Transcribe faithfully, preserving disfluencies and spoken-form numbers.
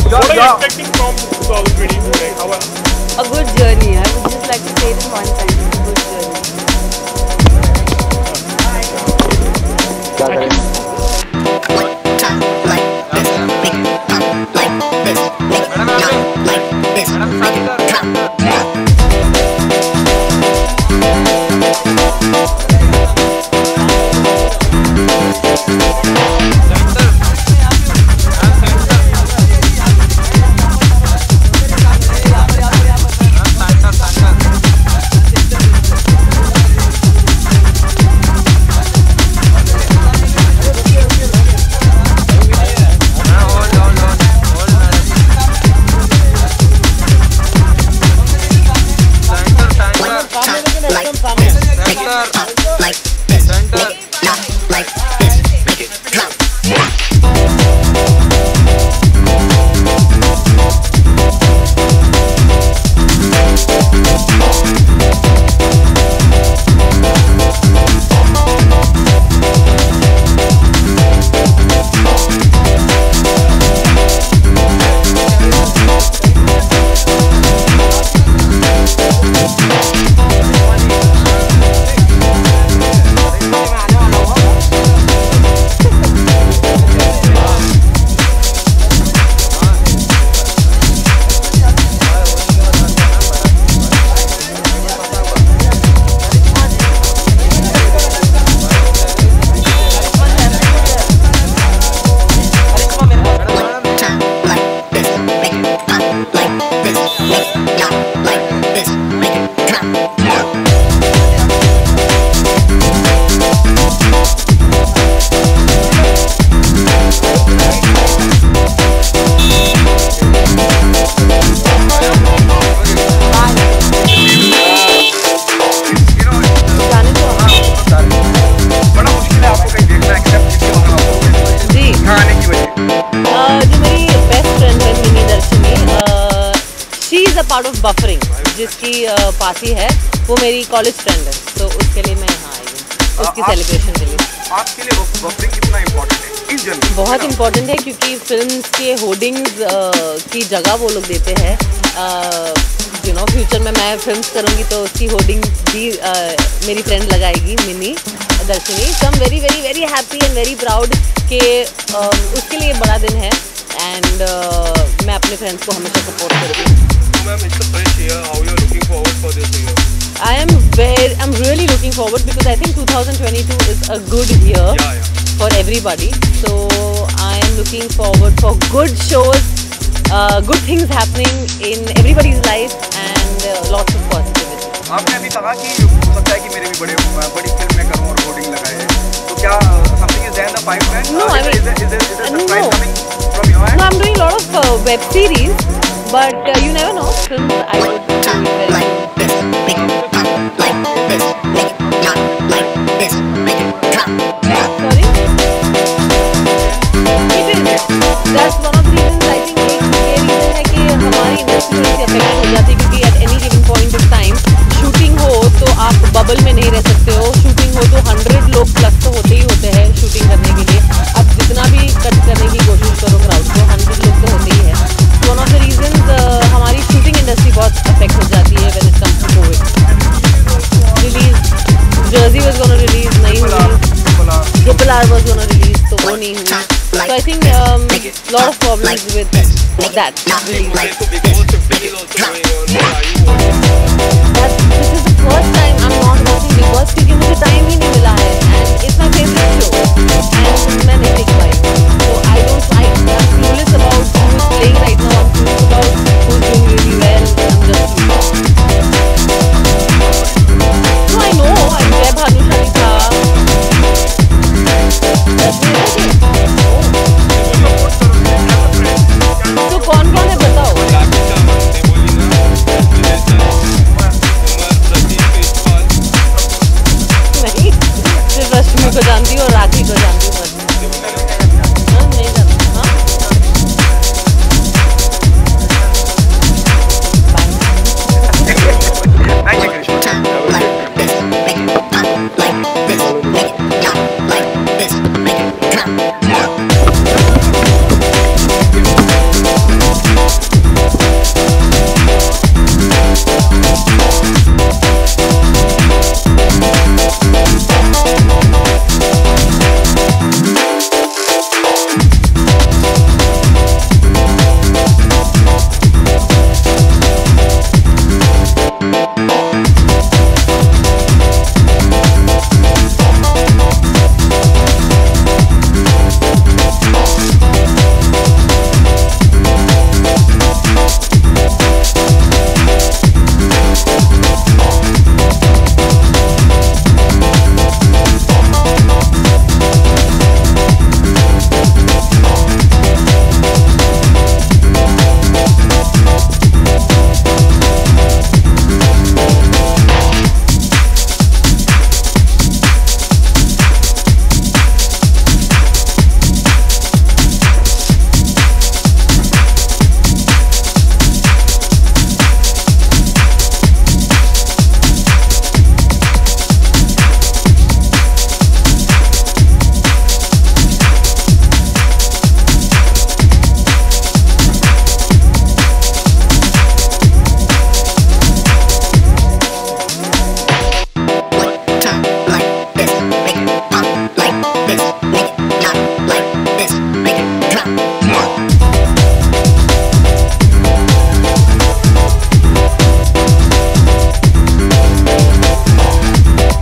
What are you expecting from twenty twenty-two? Like, how are... A good journey. I would just like to say it in one sentence. A good journey. क्या करें? Part of buffering जिसकी party है वो मेरी college friend है, तो उसके लिए मैं यहाँ आई हूँ उसकी सेलिब्रेशन के लिए। आपके लिए बफरिंग कितना इम्पोर्टेंट है इन जनरल? बहुत इम्पोर्टेंट है क्योंकि फिल्म्स के होर्डिंग्स की जगह वो लोग देते हैं। यू नो फ्यूचर में मैं फिल्म्स करूँगी तो उसकी होर्डिंग भी uh, मेरी फ्रेंड लगाएगी, मिनी दर्शनी। So I am very very very happy and very proud कि uh, उसके लिए बड़ा दिन है एंड uh, मैं अपने फ्रेंड्स को हमेशा सपोर्ट करूँगी। Ma'am, it's a fresh year. How you are looking forward for this year? I am very, I'm really looking forward because I think twenty twenty-two is a good year yeah, yeah. for everybody. So I am looking forward for good shows, uh, good things happening in everybody's life and uh, lots of positivity. आपने अभी कहा कि हो सकता है कि मेरे भी बड़े बड़ी फिल्म में करूँ और होर्डिंग लगाए, तो क्या something is there in the pipeline? No, I mean, is there, is there, is there no. surprise coming from your end? No, I'm doing a lot of uh, web series. But uh, you never know, films I would do very like this, make it pop, like this, make it not like this, make it drop. Sorry? It is. That's one of the reasons I think एक ये reason है कि हमारी industry थोड़ी सी affected हो जाती है क्योंकि at any given point of time shooting हो तो आप बबल में नहीं रह सकते हो। शूटिंग हो तो हंड्रेड लोग प्लस तो होते ही होते हैं शूटिंग करने के लिए। आप जितना भी कट करने की कोशिश करो क्राउड को, हंड्रेड लोग तो होते ही है। One of the reasons uh, हमारी शूटिंग इंडस्ट्री बहुत अफेक्ट हो जाती है when it comes to COVID. Release, Jersey was gonna release, नहीं हुई। Triple R was gonna release, तो वो नहीं हुई। So I think um, lot of problems with that release. That, this is the first time I'm not watching Big Boss क्योंकि मुझे time ही नहीं मिला है and it's my favorite show and मैं नहीं देख पाई। So I don't, I, I'm clueless about who's playing right now. I'm clueless about who's doing really well. I'm just no, I know. I'm Jai Bhanushali tha. तो कौन कौन है बताओ? नहीं, सिर्फ रश्मि को जानती हूँ और राखी को जानती हूँ।